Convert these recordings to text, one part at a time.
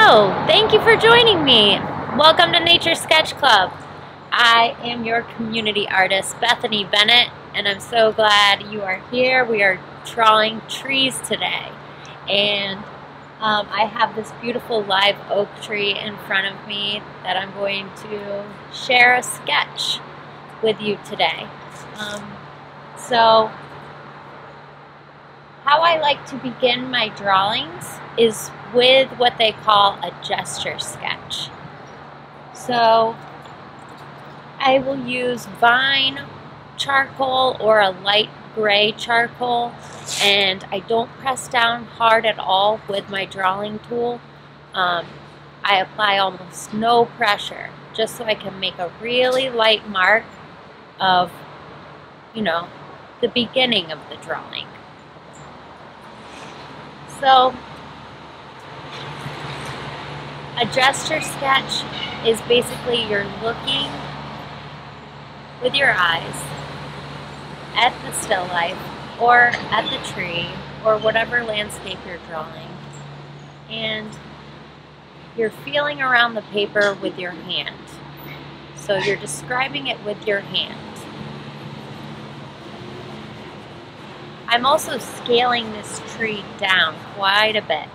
Hello, thank you for joining me. Welcome to Nature Sketch Club. I am your community artist, Bethany Bennett, and I'm so glad you are here. We are drawing trees today, and I have this beautiful live oak tree in front of me that I'm going to share a sketch with you today. So how I like to begin my drawings is with what they call a gesture sketch. So I will use vine charcoal or a light gray charcoal, and I don't press down hard at all with my drawing tool. I apply almost no pressure, just so I can make a really light mark of, the beginning of the drawing. So a gesture sketch is basically you're looking with your eyes at the still life or at the tree or whatever landscape you're drawing, and you're feeling around the paper with your hand. So you're describing it with your hand. I'm also scaling this tree down quite a bit.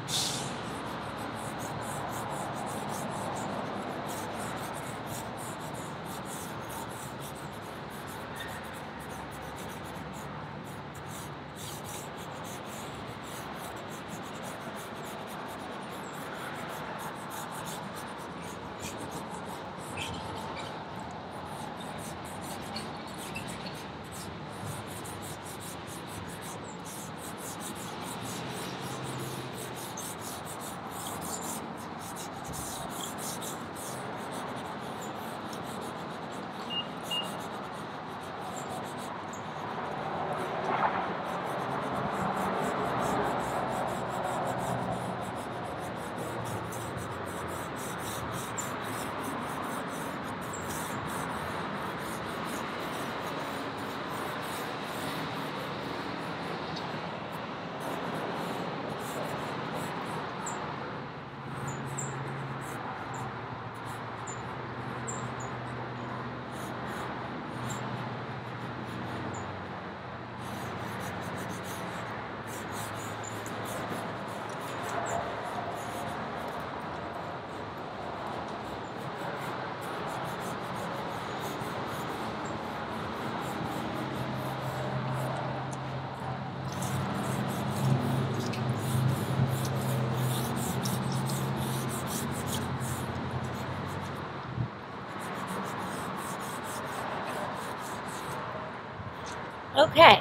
Okay,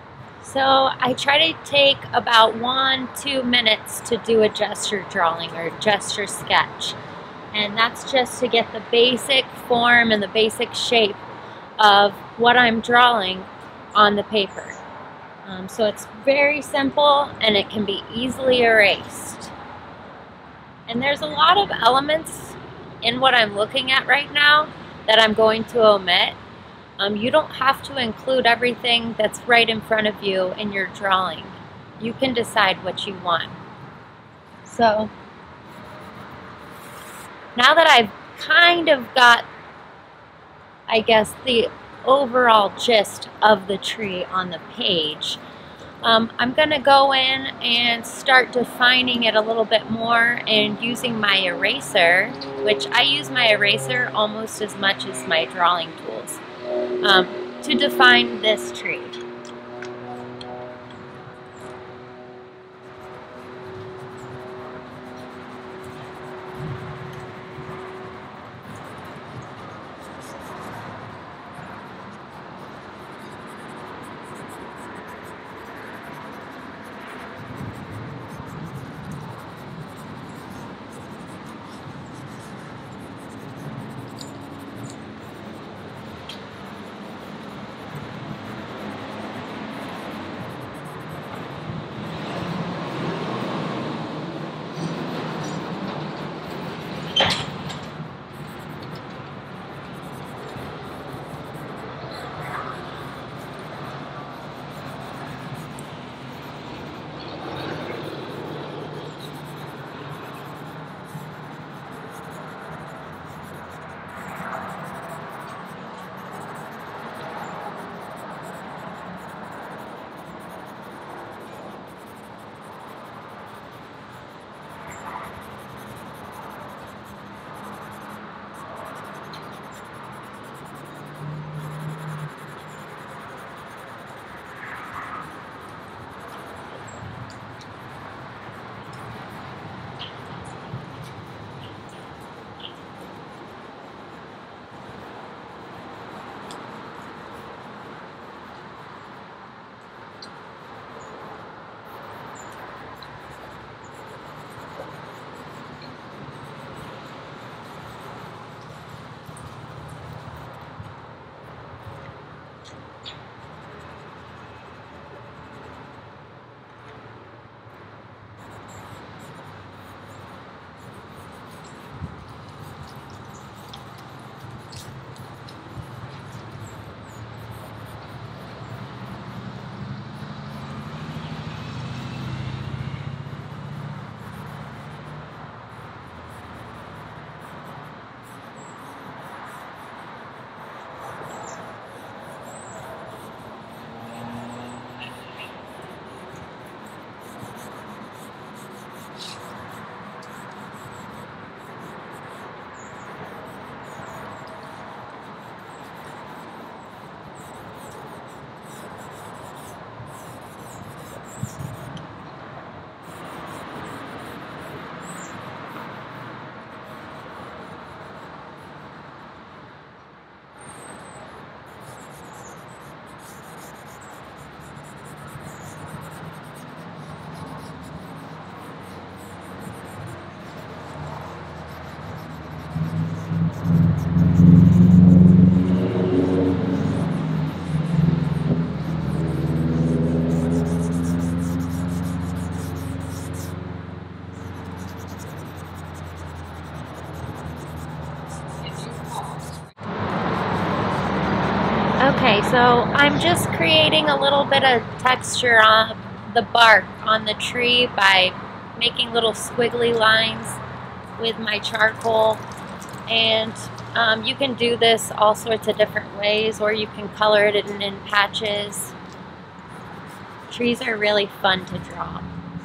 so I try to take about 1-2 minutes to do a gesture drawing or gesture sketch, and that's just to get the basic form and the basic shape of what I'm drawing on the paper. So it's very simple and it can be easily erased. And there's a lot of elements in what I'm looking at right now that I'm going to omit. You don't have to include everything that's right in front of you in your drawing. You can decide what you want. So now that I've kind of got, I guess, the overall gist of the tree on the page, I'm going to go in and start defining it a little bit more and using my eraser, which I use my eraser almost as much as my drawing tools, to define this tree. So I'm just creating a little bit of texture on the bark on the tree by making little squiggly lines with my charcoal. And you can do this all sorts of different ways, or you can color it in patches. Trees are really fun to draw.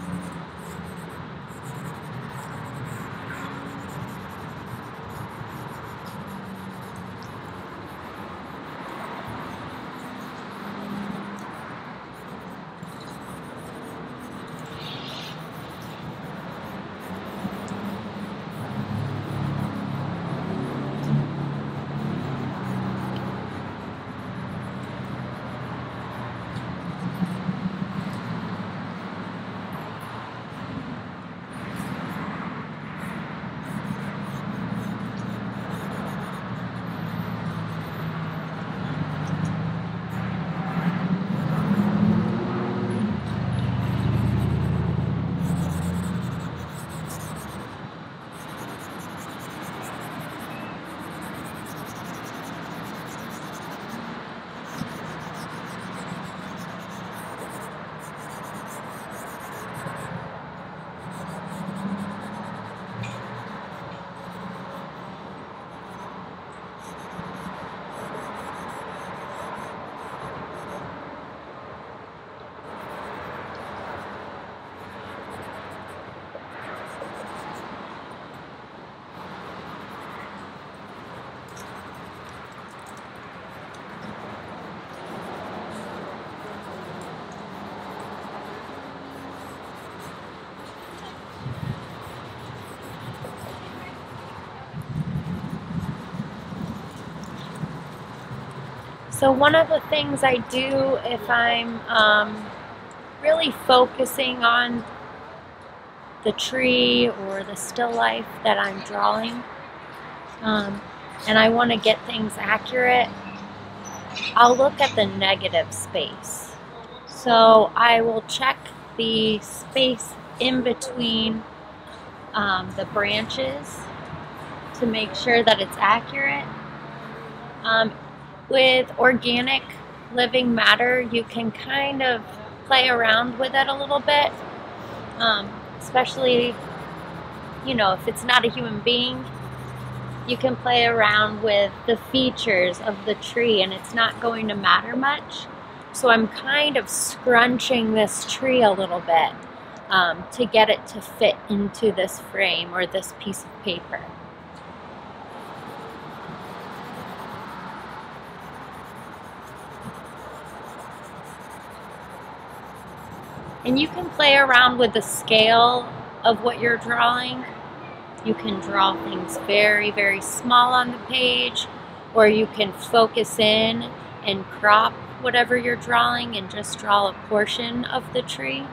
So one of the things I do if I'm really focusing on the tree or the still life that I'm drawing, and I want to get things accurate, I'll look at the negative space. So I will check the space in between the branches to make sure that it's accurate. With organic living matter, you can kind of play around with it a little bit, especially, you know, if it's not a human being. You can play around with the features of the tree and it's not going to matter much. So I'm kind of scrunching this tree a little bit to get it to fit into this frame or this piece of paper. And you can play around with the scale of what you're drawing. You can draw things very, very small on the page, or you can focus in and crop whatever you're drawing and just draw a portion of the tree.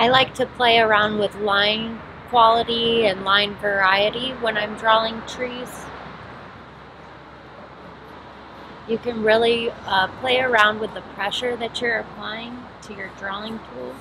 I like to play around with line quality and line variety when I'm drawing trees. You can really play around with the pressure that you're applying to your drawing tool.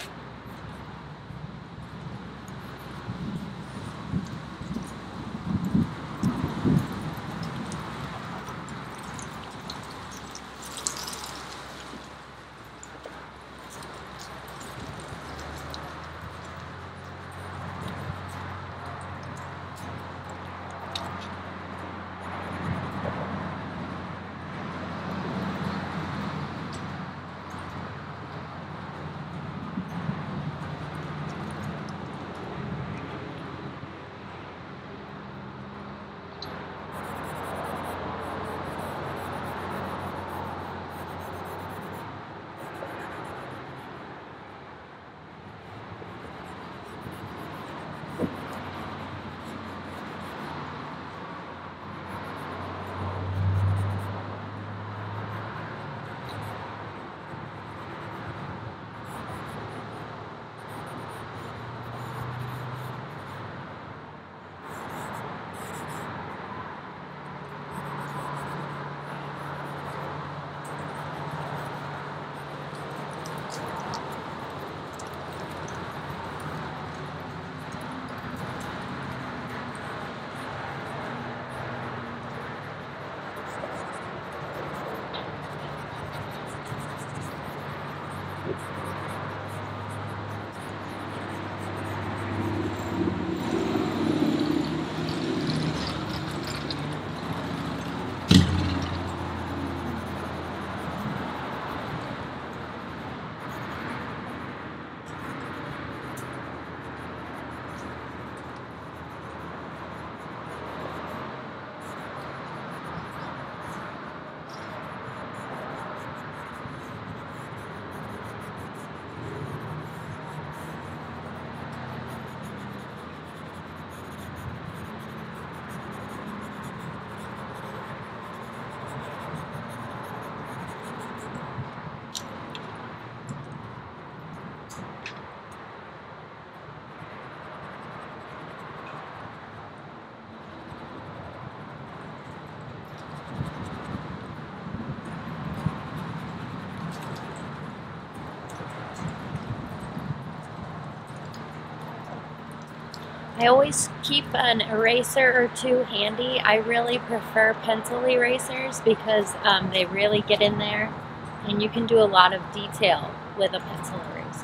I always keep an eraser or two handy. I really prefer pencil erasers because they really get in there and you can do a lot of detail with a pencil eraser.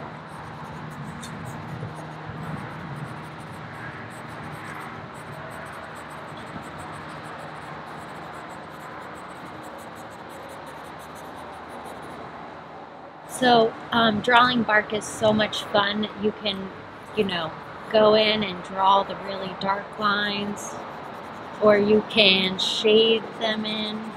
So drawing bark is so much fun. You can, go in and draw the really dark lines, or you can shade them in.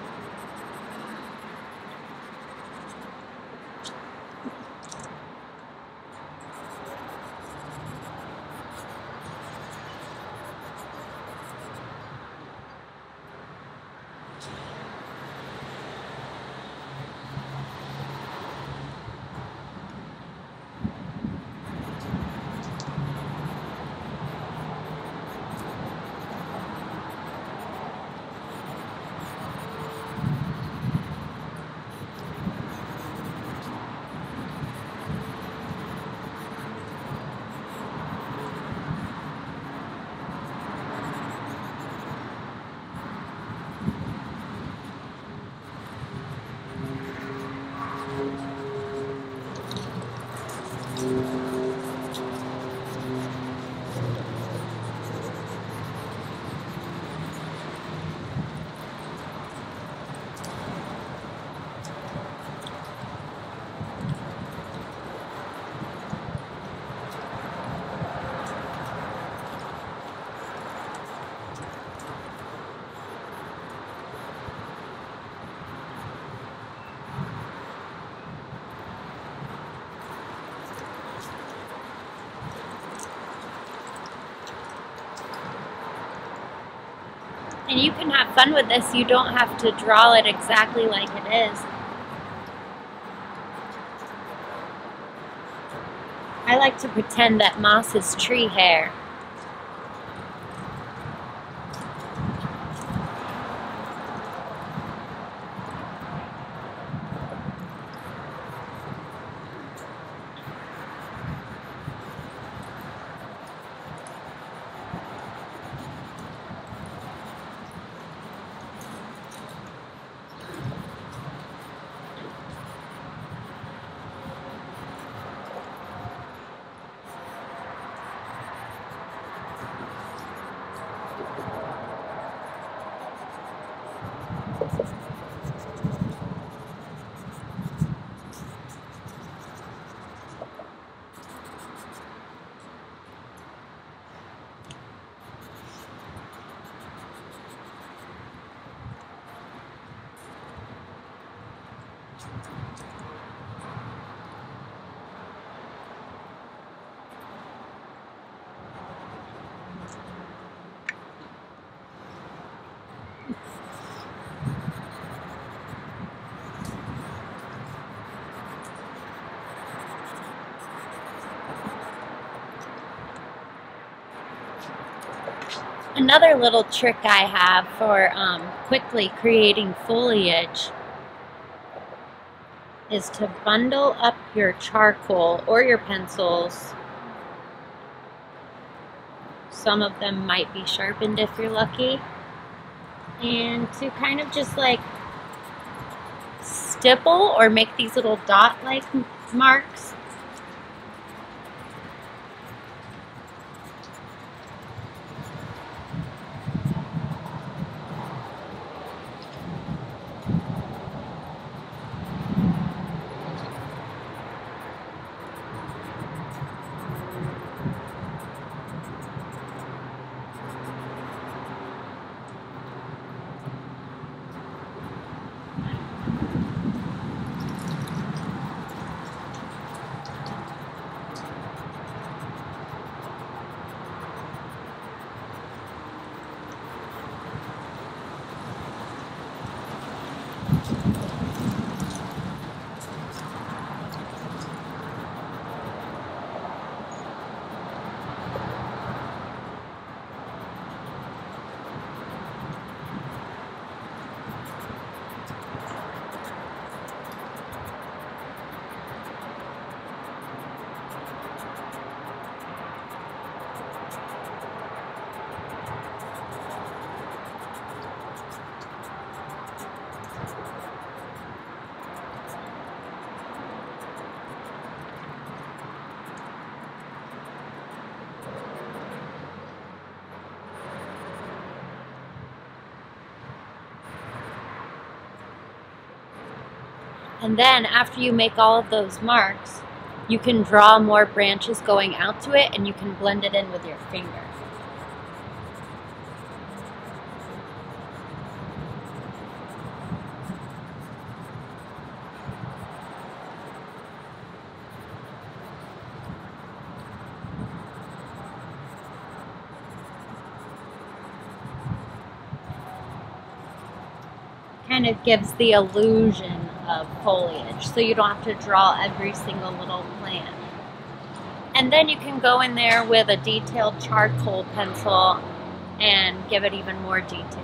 And you can have fun with this. You don't have to draw it exactly like it is. I like to pretend that moss is tree hair. Another little trick I have for quickly creating foliage is to bundle up your charcoal or your pencils. Some of them might be sharpened if you're lucky. And to kind of just like stipple or make these little dot-like marks. And then after you make all of those marks, you can draw more branches going out to it and you can blend it in with your finger. Kind of gives the illusion of foliage, so you don't have to draw every single little plant. And then you can go in there with a detailed charcoal pencil and give it even more detail.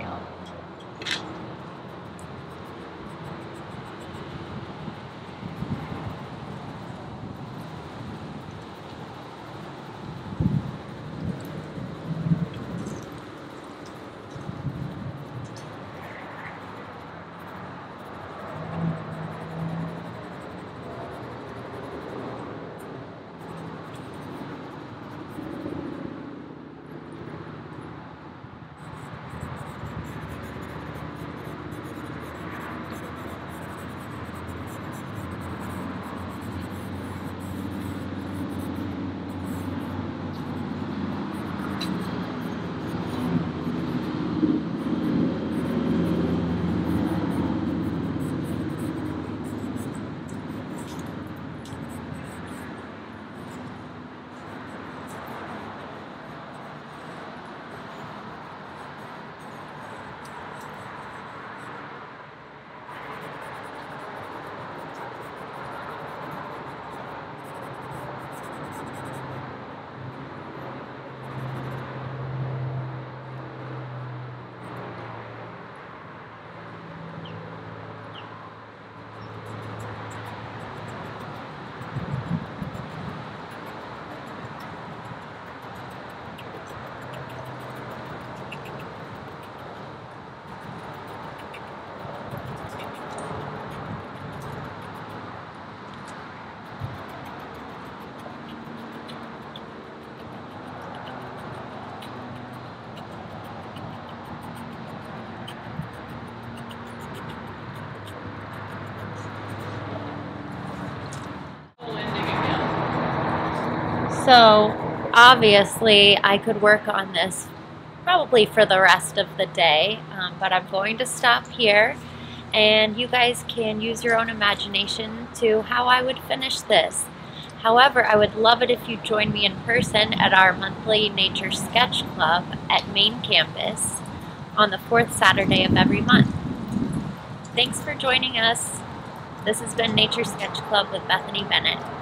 So obviously I could work on this probably for the rest of the day, but I'm going to stop here, and you guys can use your own imagination to how I would finish this. However, I would love it if you join me in person at our monthly Nature Sketch Club at Main Campus on the 4th Saturday of every month. Thanks for joining us. This has been Nature Sketch Club with Bethany Bennett.